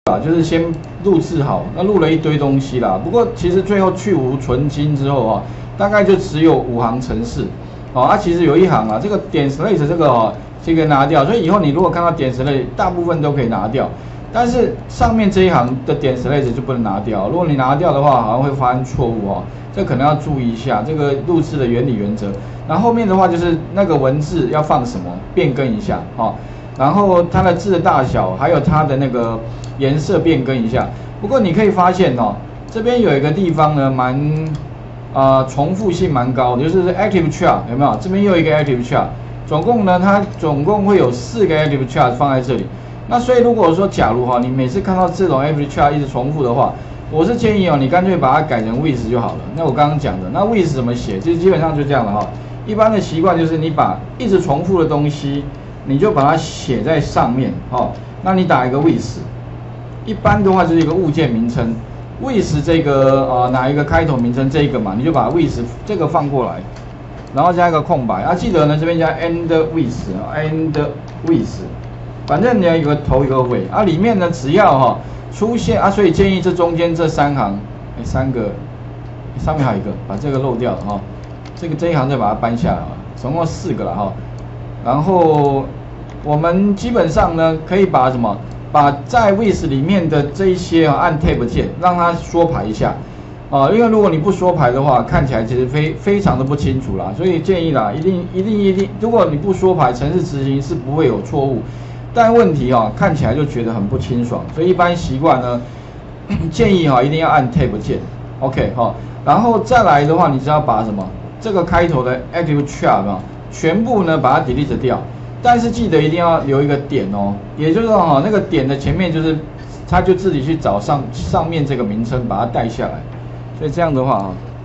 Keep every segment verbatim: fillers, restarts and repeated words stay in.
啊，就是先录制好，那录了一堆东西啦。不过其实最后去无存菁之后啊，大概就只有五行程式。哦，啊，其实有一行啊，这个点 slash 这个哦，这个拿掉。所以以后你如果看到点 slash， 大部分都可以拿掉。但是上面这一行的点 slash 就不能拿掉。如果你拿掉的话，好像会发生错误哦，这可能要注意一下这个录制的原理原则。然后后面的话就是那个文字要放什么，变更一下哦。然后它的字的大小，还有它的那个颜色变更一下。不过你可以发现哦，这边有一个地方呢，蛮啊、呃、重复性蛮高的，就是 active chart 有没有？这边又一个 active chart， 总共呢它总共会有四个 active chart 放在这里。那所以如果说假如哈，你每次看到这种 active chart 一直重复的话，我是建议哦，你干脆把它改成 with 就好了。那我刚刚讲的，那 with 怎么写？其实基本上就这样了哈。一般的习惯就是你把一直重复的东西，你就把它写在上面哦。那你打一个 with， 一般的话就是一个物件名称 ，with 这个呃哪一个开头名称这一个嘛，你就把 with 这个放过来，然后加一个空白啊，记得呢这边加 end with，end with， 反正你要有个头有个尾啊，里面呢只要哈、哦、出现啊，所以建议这中间这三行，哎三个，上面还有一个，把这个漏掉了哈、哦，这个这一行再把它搬下来啊，总共四个了哈、哦。然后我们基本上呢，可以把什么，把在 with 里面的这一些啊，按 tab 键让它缩排一下，啊，因为如果你不缩排的话，看起来其实非非常的不清楚啦，所以建议啦，一定一定一定，如果你不缩排，程式执行是不会有错误，但问题啊，看起来就觉得很不清爽，所以一般习惯呢，建议哈，一定要按 tab 键 ，OK 哈，然后再来的话，你只要把什么这个开头的 active chart 啊。全部呢把它 delete 掉，但是记得一定要留一个点哦，也就是说哈，那个点的前面就是它就自己去找上上面这个名称，把它带下来。所以这样的话啊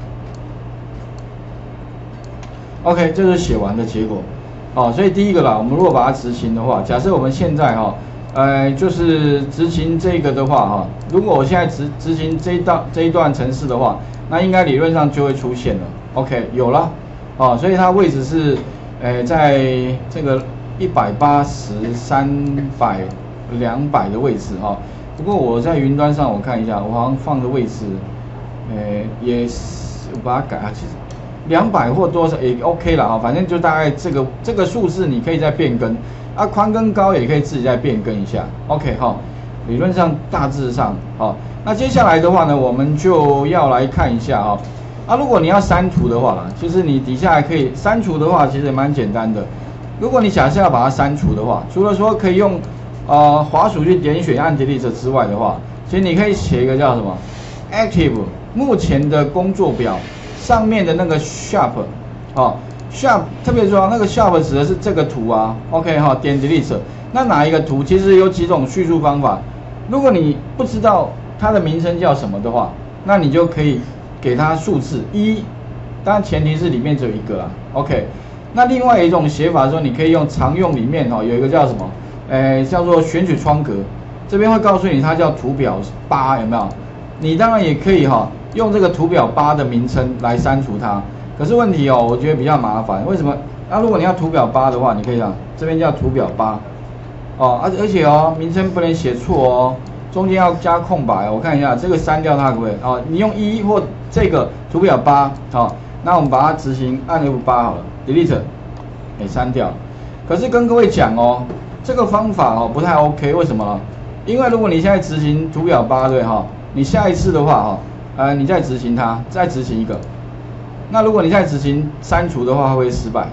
，OK， 这是写完的结果。哦，所以第一个啦，我们如果把它执行的话，假设我们现在哈，呃，就是执行这个的话哈，如果我现在执执行这一段这一段程式的话，那应该理论上就会出现了。OK， 有了。哦，所以它位置是。诶，在这个一百八十、三百、两百的位置哈、哦。不过我在云端上我看一下，我好像放的位置，诶，也是我把它改啊，其实两百或多少也 OK 了哈、哦。反正就大概这个这个数字你可以再变更，啊，宽跟高也可以自己再变更一下 ，OK 哈、哦。理论上大致上好、哦，那接下来的话呢，我们就要来看一下哈、哦。啊，如果你要删除的话啦，其实你底下还可以删除的话，其实也蛮简单的。如果你假设要把它删除的话，除了说可以用呃滑鼠去点选按 delete 之外的话，其实你可以写一个叫什么 active 目前的工作表上面的那个 sharp 哦 sharp 特别说那个 sharp 指的是这个图啊 ，OK 哈、哦，点 delete。那哪一个图？其实有几种叙述方法。如果你不知道它的名称叫什么的话，那你就可以。给它数字一，当然前提是里面只有一个啊 ，OK。那另外一种写法说，你可以用常用里面哈、哦、有一个叫什么，诶叫做选取窗格，这边会告诉你它叫图表八有没有？你当然也可以哈、哦、用这个图表八的名称来删除它，可是问题哦，我觉得比较麻烦，为什么？那、啊、如果你要图表八的话，你可以讲这边叫图表八，哦，而而且哦名称不能写错哦。中间要加空白，我看一下这个删掉它可不可以？哦，你用一或这个图表八，好、哦，那我们把它执行按 F 八好了 ，delete， 给删掉。可是跟各位讲哦，这个方法哦不太 OK， 为什么呢？因为如果你现在执行图表八对哈，你下一次的话哈，呃，你再执行它，再执行一个，那如果你再执行删除的话，会失败。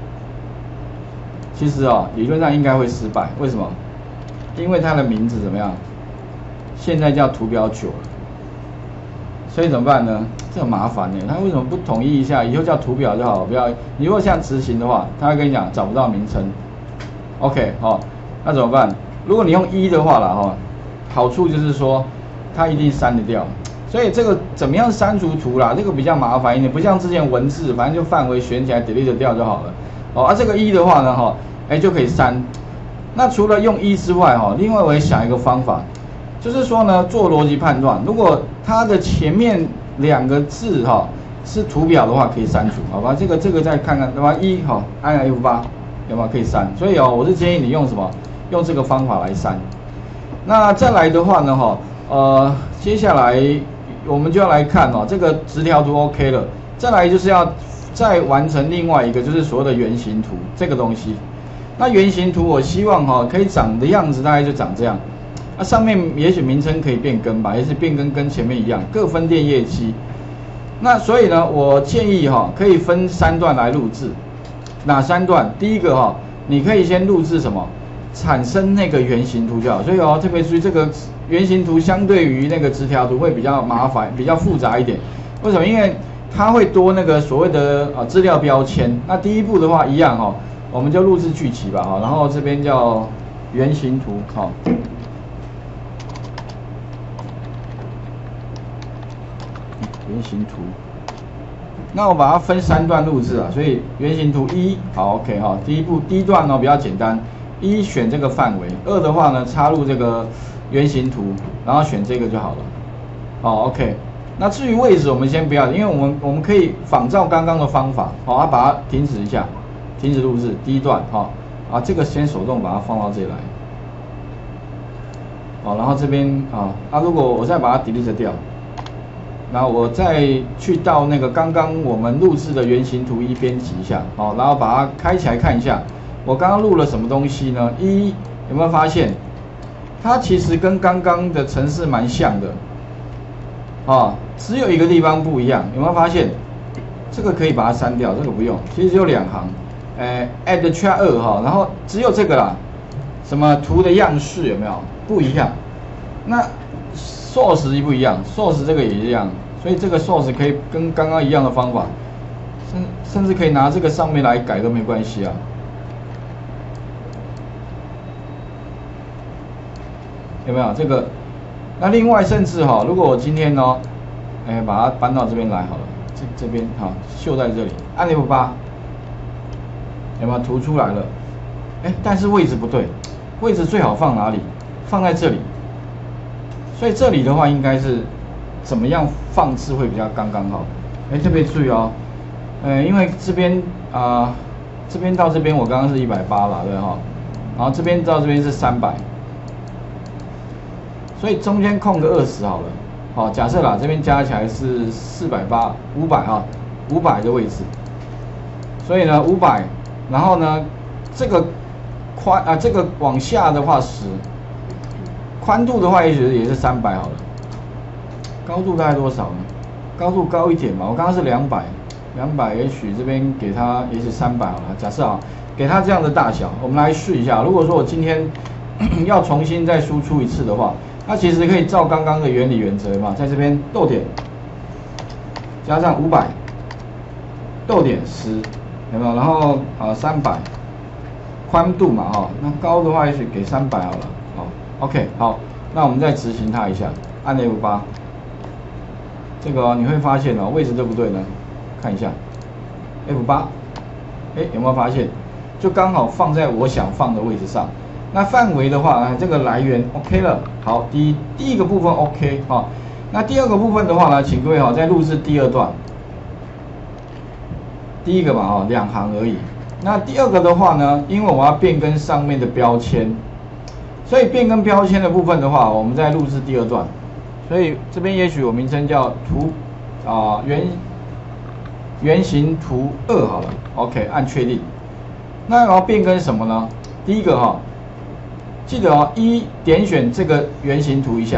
其实哦，理论上应该会失败，为什么？因为它的名字怎么样？现在叫图表九了，所以怎么办呢？这很麻烦呢。他为什么不统一一下，以后叫图表就好了？不要，你如果像执行的话，他会跟你讲找不到名称。OK， 好、哦，那怎么办？如果你用一的话了哈、哦，好处就是说它一定删得掉。所以这个怎么样删除图啦？这个比较麻烦一点，不像之前文字，反正就范围选起来 delete 掉就好了。哦，啊这个一的话呢，哈、哦，哎就可以删。那除了用一之外，哈、哦，另外我也想一个方法。就是说呢，做逻辑判断，如果它的前面两个字哈、哦、是图表的话，可以删除，好吧？这个这个再看看，对吧？一好，按 F 八，有没有可以删？所以哦，我是建议你用什么？用这个方法来删。 那再来的话呢，哈，呃，接下来我们就要来看哦，这个直条图 OK 了，再来就是要再完成另外一个，就是所谓的圆形图这个东西。那圆形图我希望哈可以长的样子大概就长这样，那上面也许名称可以变更吧，也是变更跟前面一样，各分店业绩。那所以呢，我建议哈可以分三段来录制，哪三段？第一个哈，你可以先录制什么？产生那个圆形图就好，所以哦特别注意这个圆形图相对于那个直条图会比较麻烦，比较复杂一点。为什么？因为它会多那个所谓的啊资料标签。那第一步的话一样哈，我们就录制剧集吧哈，然后这边叫圆形图哈。圆形图，那我把它分三段录制啊，所以圆形图一好 OK 哈，第一步第一段呢比较简单。一选这个范围，二的话呢插入这个圆形图，然后选这个就好了。好 ，OK。那至于位置，我们先不要，因为我们我们可以仿照刚刚的方法，好，啊，把它停止一下，停止录制第一段，好，啊，这个先手动把它放到这里来，好，然后这边啊，啊，如果我再把它 delete 掉，然后我再去到那个刚刚我们录制的圆形图一编辑一下，好，然后把它开起来看一下。我刚刚录了什么东西呢？一有没有发现，它其实跟刚刚的程式蛮像的，啊，只有一个地方不一样。有没有发现？这个可以把它删掉，这个不用。其实只有两行，呃 ，add chart 二哈，然后只有这个啦。什么图的样式有没有不一样？那 source 不一样 ，source 这个也一样，所以这个 source 可以跟刚刚一样的方法，甚甚至可以拿这个上面来改都没关系啊。有没有这个？那另外甚至哈，如果我今天呢，哎，把它搬到这边来好了，这这边哈，秀在这里，按 F 八，有没有图出来了？哎，但是位置不对，位置最好放哪里？放在这里。所以这里的话，应该是怎么样放置会比较刚刚好？哎，特别注意哦，呃，因为这边啊、呃，这边到这边我刚刚是一百八了，对哈，然后这边到这边是三百。所以中间空个二十好了，好，假设啦，这边加起来是四百八，五百哈，五百的位置。所以呢，五百，然后呢，这个宽啊，这个往下的话十，宽度的话也许也是三百好了。高度大概多少呢？高度高一点吧，我刚刚是两百，两百也许这边给它也许三百好了。假设啊，给它这样的大小，我们来试一下。如果说我今天要重新再输出一次的话。那其实可以照刚刚的原理原则嘛，在这边逗点加上五百，逗点十，有没有？然后啊三百，宽度嘛哈，那高的话也许给三百好了，好 ，OK 好，那我们再执行它一下，按 F 八，这个、哦、你会发现哦位置对不对呢？看一下 F 八，哎有没有发现？就刚好放在我想放的位置上。那范围的话，啊，这个来源 OK 了。好，第一第一个部分 OK 哈、哦。那第二个部分的话呢，请各位哈、哦，在录制第二段。第一个嘛哈、哦，两行而已。那第二个的话呢，因为我要变更上面的标签，所以变更标签的部分的话，我们在录制第二段。所以这边也许我名称叫图啊、呃、圆圆形图二好了。OK， 按确定。那我要变更什么呢？第一个哈、哦。记得哦，一点选这个圆形图一下，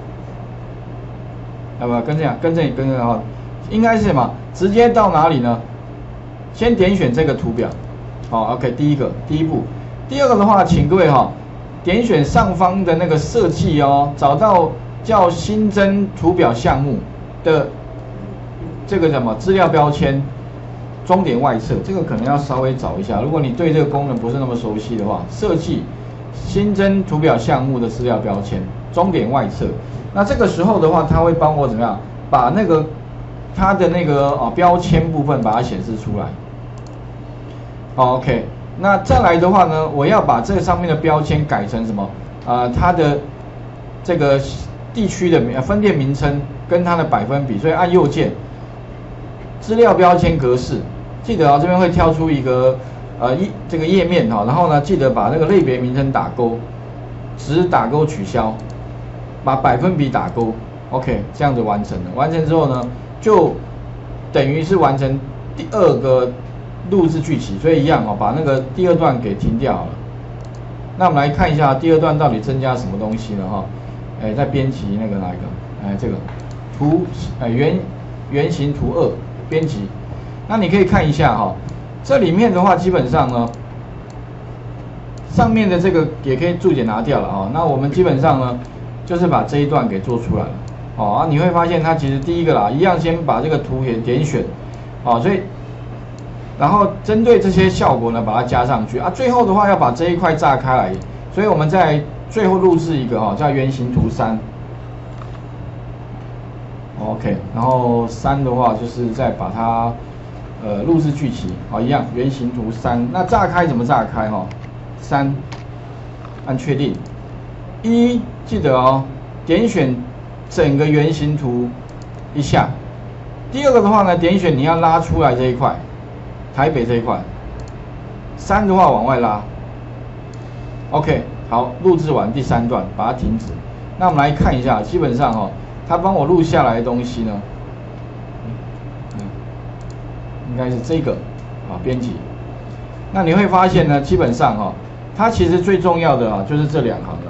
要不要跟这样跟这里跟这哈？应该是什么？直接到哪里呢？先点选这个图表，好 ，OK， 第一个第一步。第二个的话，请各位哈、哦，点选上方的那个设计哦，找到叫新增图表项目的这个什么资料标签，终点外侧，这个可能要稍微找一下。如果你对这个功能不是那么熟悉的话，设计。新增图表项目的资料标签，终点外侧。那这个时候的话，它会帮我怎么样？把那个它的那个啊标签部分把它显示出来。好 ，OK。那再来的话呢，我要把这个上面的标签改成什么？啊、呃，它的这个地区的名分店名称跟它的百分比，所以按右键，资料标签格式，记得啊，这边会跳出一个。呃，一这个页面哈，然后呢，记得把那个类别名称打勾， 值打勾取消，把百分比打勾 ，OK， 这样子完成了。完成之后呢，就等于是完成第二个录制剧期，所以一样哦，把那个第二段给停掉好了。那我们来看一下第二段到底增加什么东西呢？哈，哎，在编辑那个哪一个？哎，这个图，哎，原原型图二编辑。那你可以看一下哈，这里面的话基本上呢，上面的这个也可以注解拿掉了哈。那我们基本上呢，就是把这一段给做出来了。哦，啊，你会发现它其实第一个啦，一样先把这个图给点选，哦，所以。然后针对这些效果呢，把它加上去啊。最后的话要把这一块炸开来，所以我们在最后录制一个哈、哦，叫原型图三。OK， 然后三的话就是再把它呃录制剧期，好、哦、一样原型图三。那炸开怎么炸开哈、哦？三按确定，一记得哦，点选整个原型图一下。第二个的话呢，点选你要拉出来这一块。台北这一块，三的话往外拉 ，OK， 好，录制完第三段，把它停止。那我们来看一下，基本上哦，他帮我录下来的东西呢，嗯，应该是这个啊，编辑。那你会发现呢，基本上哈、哦，它其实最重要的啊，就是这两行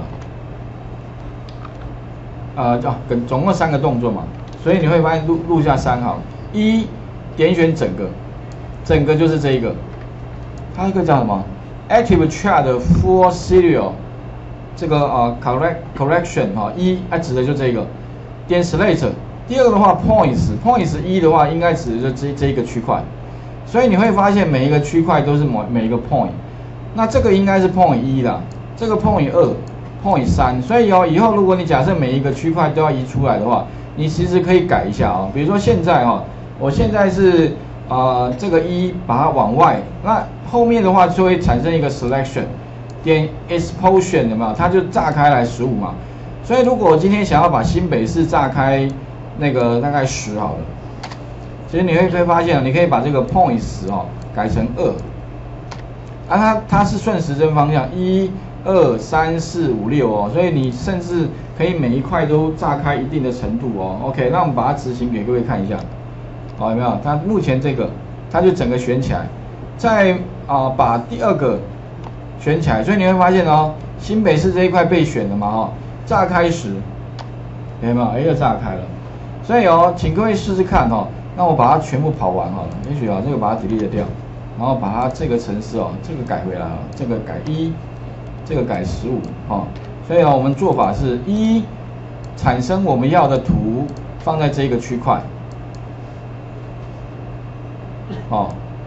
了。啊，啊，跟总共三个动作嘛，所以你会发现录录下三行，一点选整个。整个就是这一个，它一个叫什么 ？Active Chat for Serial， 这个啊 correct correction 哈、啊、一，它、啊、指的就这个，点 Select。第二个的话 Points Points 一的话，应该指的就这这一个区块，所以你会发现每一个区块都是某每一个 point， 那这个应该是 point 一啦，这个 point 二 ，point 三，所以哦，以后如果你假设每一个区块都要移出来的话，你其实可以改一下啊、哦，比如说现在哈、哦，我现在是。啊、呃，这个一把它往外，那后面的话就会产生一个 selection， 点 expulsion 有没有？它就炸开来十五嘛。所以如果我今天想要把新北市炸开那个大概十好了，其实你会会发现，你可以把这个 point 十哦改成二，啊它它是顺时针方向，一、二、三、四、五、六哦，所以你甚至可以每一块都炸开一定的程度哦。OK， 那我们把它执行给各位看一下。好，有没有？它目前这个，它就整个选起来，再啊、呃、把第二个选起来，所以你会发现哦，新北市这一块被选了嘛，哈、哦，炸开时，有没有？哎，又炸开了。所以哦，请各位试试看哦。那我把它全部跑完好了，也许啊、哦，这个把它 delete 掉，然后把它这个程式哦，这个改回来啊，这个改一，这个改十五，哦。所以哦，我们做法是一，产生我们要的图放在这个区块。哦，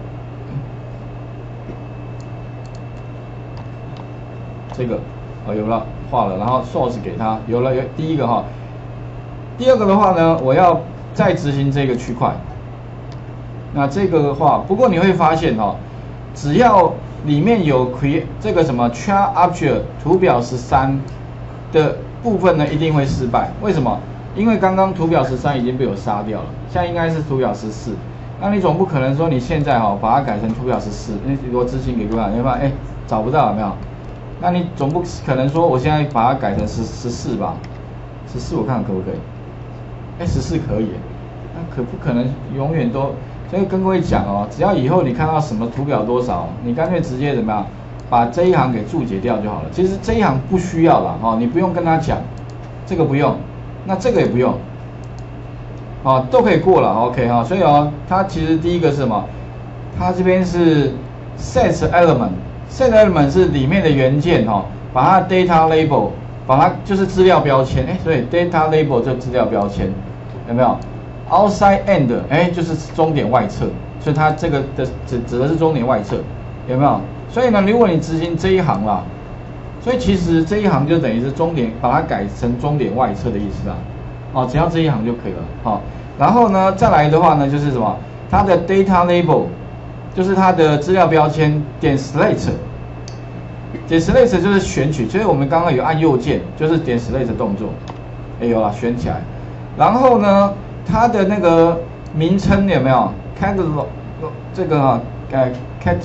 这个哦有了，画了，然后 source 给它有了，有第一个哈，第二个的话呢，我要再执行这个区块。那这个的话，不过你会发现哈、哦，只要里面有 create 这个什么 chart object 图表十三的部分呢，一定会失败。为什么？因为刚刚图表十三已经被我杀掉了，现在应该是图表十四。那你总不可能说你现在哈、哦、把它改成图表十四，你我执行给各位，你会发现哎找不到有没有？那你总不可能说我现在把它改成十十四吧？十四我看看可不可以？哎十四可以，那可不可能永远都？所以跟各位讲哦，只要以后你看到什么图表多少，你干脆直接怎么样，把这一行给注解掉就好了。其实这一行不需要了哈、哦，你不用跟他讲，这个不用，那这个也不用。哦，都可以过了 ，OK 哈、哦，所以哦，它其实第一个是什么？它这边是 set element，set element 是里面的元件哈、哦，把它 data label， 把它就是资料标签，哎，所以 data label 就资料标签，有没有 ？outside end， 哎，就是终点外侧，所以它这个的指指的是终点外侧，有没有？所以呢，如果你执行这一行啦，所以其实这一行就等于是终点，把它改成终点外侧的意思啦。哦，只要这一行就可以了，好、哦，然后呢，再来的话呢，就是什么？它的 data label， 就是它的资料标签点 select， 点 select 就是选取，所以我们刚刚有按右键，就是点 select 动作，哎有了，选起来。然后呢，它的那个名称有没有 catalog 这个啊，呃 cat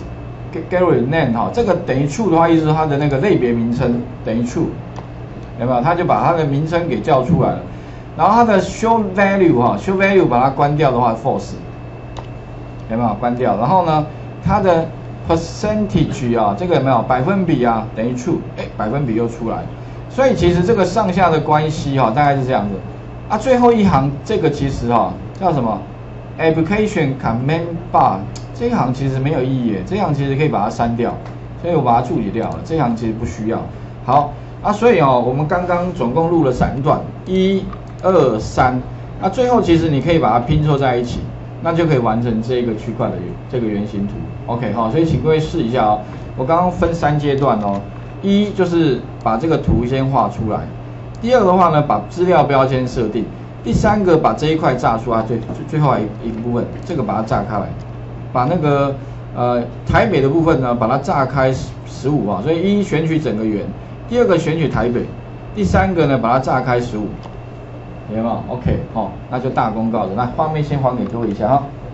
Gallery name 哈，这个等于 true 的话，意思是它的那个类别名称等于 true， 有没有？它就把它的名称给叫出来了。然后它的 show value 哈 ，show value 把它关掉的话 false， 有没有？关掉。然后呢，它的 percentage 啊，这个有没有百分比啊？等于 true， 哎，百分比又出来。所以其实这个上下的关系哈，大概是这样子。啊，最后一行这个其实哈叫什么 ？application command bar 这一行其实没有意义耶，这一行其实可以把它删掉，所以我把它处理掉了。这一行其实不需要。好啊，所以哦，我们刚刚总共录了三段，一、二、三。那最后其实你可以把它拼凑在一起，那就可以完成这个区块的这个原型图。OK 好，所以请各位试一下哦。我刚刚分三阶段哦，一就是把这个图先画出来。第二个的话呢，把资料标签设定；第三个把这一块炸出来，最最后一个部分，这个把它炸开来，把那个呃台北的部分呢，把它炸开十五啊，所以一选取整个圆，第二个选取台北，第三个呢把它炸开十五，有没有 ？OK 哦，那就大功告成。那画面先还给各位一下哈。